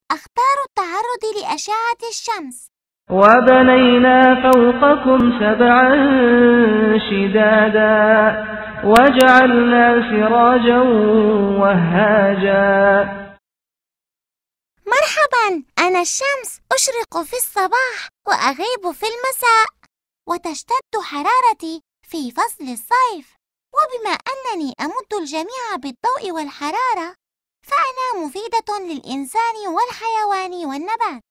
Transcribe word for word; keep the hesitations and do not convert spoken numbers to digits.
أختار التعرض لأشعة الشمس. وبنينا فوقكم سبعا شدادا وجعلنا سراجا وهاجا. مرحبا، أنا الشمس، أشرق في الصباح وأغيب في المساء، وتشتد حرارتي في فصل الصيف. وبما أنني أمد الجميع بالضوء والحرارة، فأنا مفيدة للإنسان والحيوان والنبات.